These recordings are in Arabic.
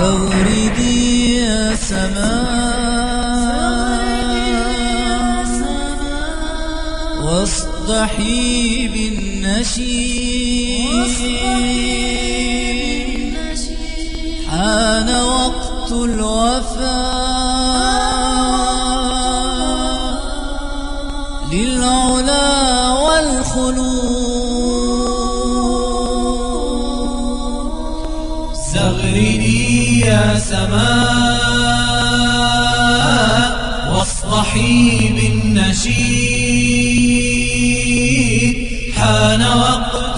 زغردي يا سماء واصدحي بالنشيد حان وقت الوفاء للعلا والخلود. زغردي يا سماء واصطحي بالنشيد حان وقت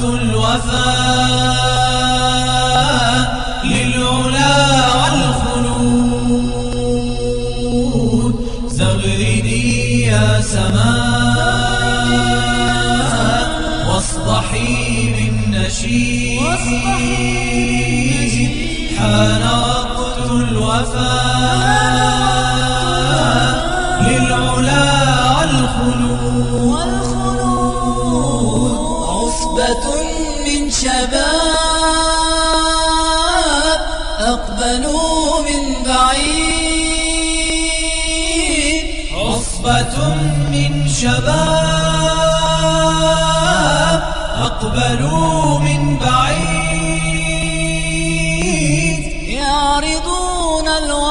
الوفاء للعلا والخلود. زغردي يا سماء واصطحي بالنشيد حان وقت الوفاء للعلا والخلود. عصبة من شباب أقبلوا من بعيد. عصبة من شباب أقبلوا من بعيد يعرضون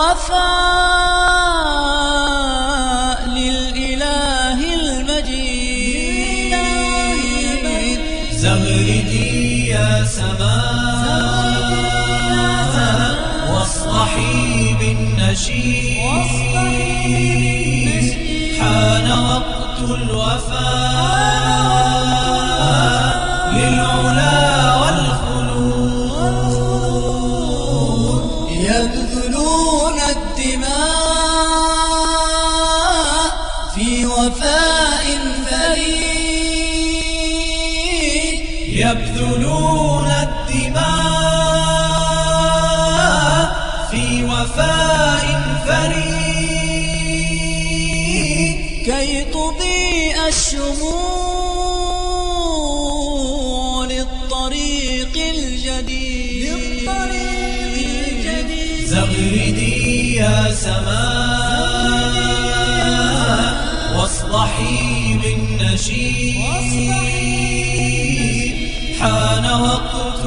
الوفاء للإله المجيد. زغردي يا سماء واصطحي بالنشيد حان وقت الوفاء للعلا والخلود. يبذلون الدماء في وفاء فريد. يبذلون الدماء في وفاء فريد كي تضيء الشموع للطريق الجديد. زغردي يا سماء واصطحي بالنشيد حان وقت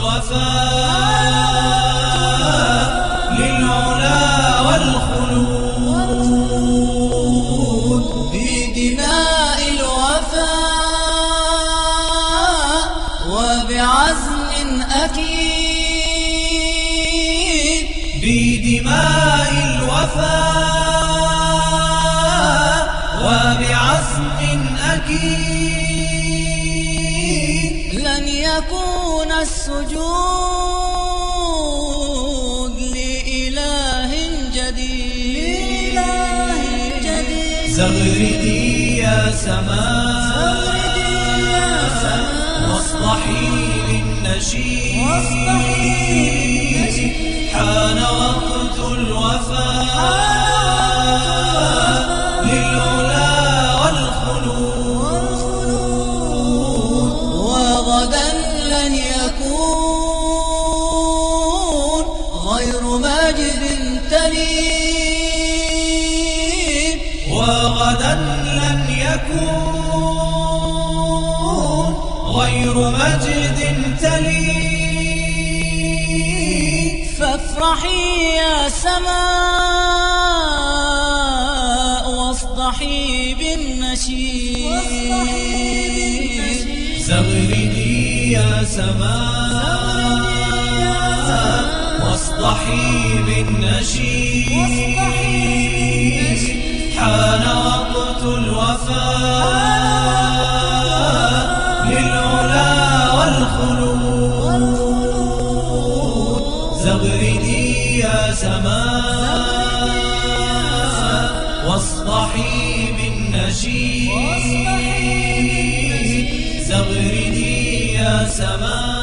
الوفاء للعلا والخلود. بدماء الوفاء وبعزم أكيد. بدماء الوفاء وبعزم أكيد لن يكون السجود لإله جديد. زغردي يا سماء واصطحي بالنشيد حان وقت الوفاء للعلا والخلود. وغدا لن يكون غير مجد تليد. وغدا لن يكون غير مجد تليد. فافرحي يا سماء واصطحي بالنشيد. زغردي يا سماء واصطحي بالنشيد حان وقت الوفاء للعلا والخلود. زغردي يا سماء واصطحي بالنشيد. زغردي يا سماء